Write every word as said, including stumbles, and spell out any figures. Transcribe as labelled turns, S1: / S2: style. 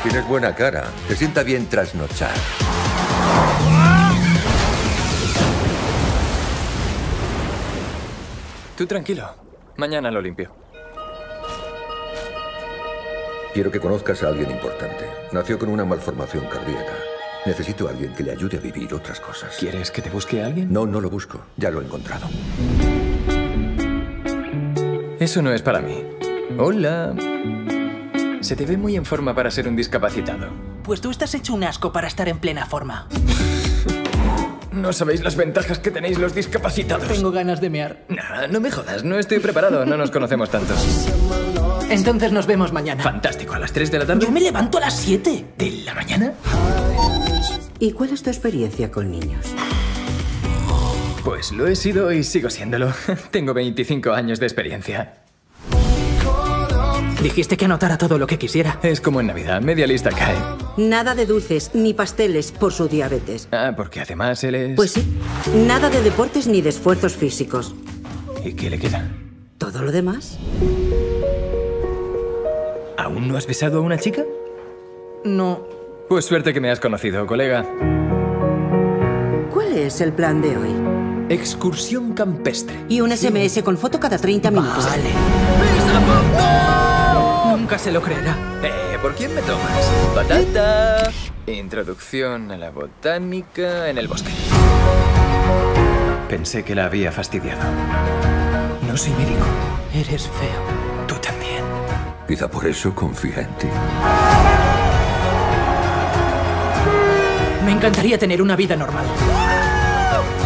S1: Tienes buena cara. Te sienta bien trasnochar.
S2: Tú tranquilo. Mañana lo limpio.
S1: Quiero que conozcas a alguien importante. Nació con una malformación cardíaca. Necesito a alguien que le ayude a vivir otras cosas.
S2: ¿Quieres que te busque a alguien?
S1: No, no lo busco. Ya lo he encontrado.
S2: Eso no es para mí. Hola. Se te ve muy en forma para ser un discapacitado.
S3: Pues tú estás hecho un asco para estar en plena forma.
S2: No sabéis las ventajas que tenéis los discapacitados.
S3: Tengo ganas de mear.
S2: No, no me jodas, no estoy preparado, no nos conocemos tanto.
S3: Entonces nos vemos mañana.
S2: Fantástico, ¿a las tres de la tarde?
S3: Yo me levanto a las siete.
S2: ¿De la mañana?
S4: ¿Y cuál es tu experiencia con niños?
S2: Pues lo he sido y sigo siéndolo. Tengo veinticinco años de experiencia.
S3: Dijiste que anotara todo lo que quisiera.
S2: Es como en Navidad, media lista cae.
S4: Nada de dulces ni pasteles por su diabetes.
S2: Ah, porque además él es...
S4: Pues sí, nada de deportes ni de esfuerzos físicos.
S2: ¿Y qué le queda?
S4: ¿Todo lo demás?
S2: ¿Aún no has besado a una chica?
S3: No.
S2: Pues suerte que me has conocido, colega.
S4: ¿Cuál es el plan de hoy?
S2: Excursión campestre.
S4: Y un ese eme ese con foto cada treinta minutos.
S3: Vale. Nunca se lo creerá.
S2: Eh, ¿por quién me tomas? Patata. Introducción a la botánica en el bosque. Pensé que la había fastidiado. No soy médico.
S3: Eres feo.
S2: Tú también.
S1: Quizá por eso confía en ti.
S3: Me encantaría tener una vida normal.